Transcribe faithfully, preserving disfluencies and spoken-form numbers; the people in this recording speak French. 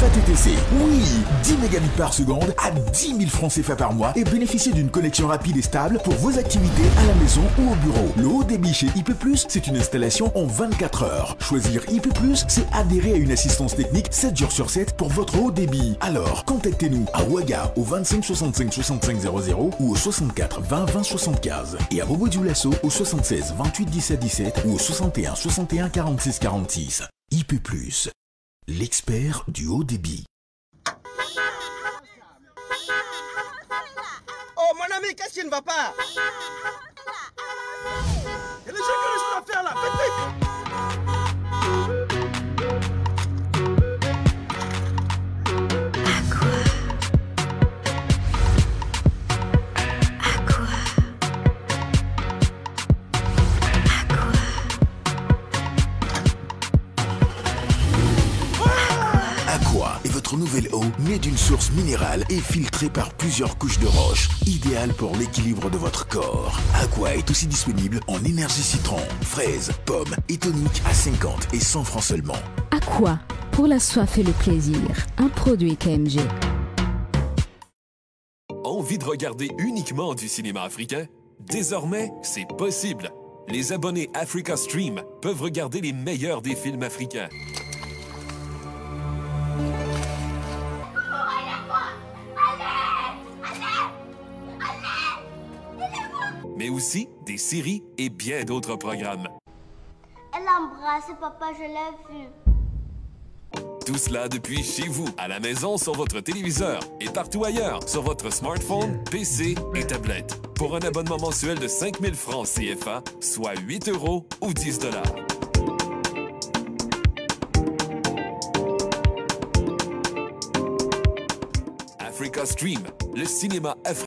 T T C. Oui, dix mégabits par seconde à dix mille francs C F A par mois et bénéficiez d'une connexion rapide et stable pour vos activités à la maison ou au bureau. Le haut débit chez I P plus, c'est une installation en vingt-quatre heures. Choisir I P plus, c'est adhérer à une assistance technique sept jours sur sept pour votre haut débit. Alors, contactez-nous à Ouaga au vingt-cinq soixante-cinq soixante-cinq zéro zéro ou au soixante-quatre vingt vingt soixante-quinze et à Bobo Dioulasso au soixante-seize vingt-huit dix-sept dix-sept ou au soixante et un soixante et un quarante-six quarante-six. I P plus, l'expert du haut débit. Oh mon ami, qu'est-ce qui ne va pas? Il y a des gens qui ont des choses à faire là, faites vite! Aqua est votre nouvelle eau née d'une source minérale et filtrée par plusieurs couches de roche, idéale pour l'équilibre de votre corps. Aqua est aussi disponible en énergie citron, fraise, pomme et tonique à cinquante et cent francs seulement. Aqua, pour la soif et le plaisir, un produit K M G. Envie de regarder uniquement du cinéma africain? Désormais, c'est possible. Les abonnés Africa Stream peuvent regarder les meilleurs des films africains. Mais aussi des séries et bien d'autres programmes. Elle a embrassé papa, je l'ai vu. Tout cela depuis chez vous, à la maison, sur votre téléviseur et partout ailleurs, sur votre smartphone, P C et tablette. Pour un abonnement mensuel de cinq mille francs C F A, soit huit euros ou dix dollars. Africa Stream, le cinéma africain.